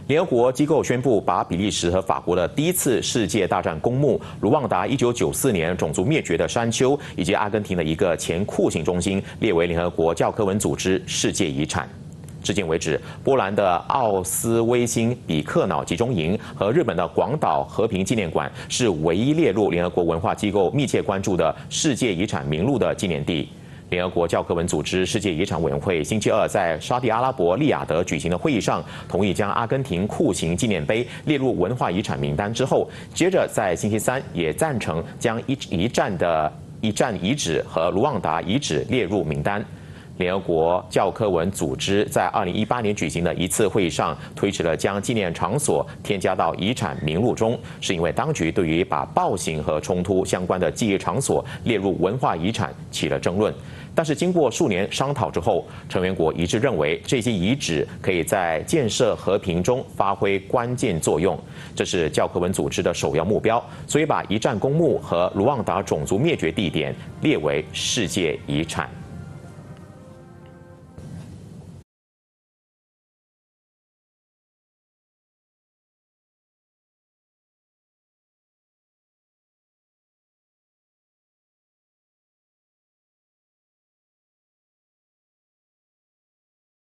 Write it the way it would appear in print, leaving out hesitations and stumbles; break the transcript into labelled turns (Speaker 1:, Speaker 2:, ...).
Speaker 1: 联合国机构宣布，把比利时和法国的第一次世界大战公墓卢旺达1994年种族灭绝的山丘，以及阿根廷的一个前酷刑中心列为联合国教科文组织世界遗产。至今为止，波兰的奥斯威辛比克瑙集中营和日本的广岛和平纪念馆是唯一列入联合国文化机构密切关注的世界遗产名录的纪念地。联合国教科文组织世界遗产委员会星期二在沙地阿拉伯利雅得举行的会议上，同意将阿根廷酷刑纪念碑列入文化遗产名单之后，接着在星期三也赞成将一战遗址和卢旺达遗址列入名单。联合国教科文组织在2018年举行的一次会议上，推迟了将纪念场所添加到遗产名录中，是因为当局对于把暴行和冲突相关的记忆场所列入文化遗产起了争论。但是经过数年商讨之后，成员国一致认为这些遗址可以在建设和平中发挥关键作用，这是教科文组织的首要目标，所以把一战公墓和卢旺达种族灭绝地点列为世界遗产。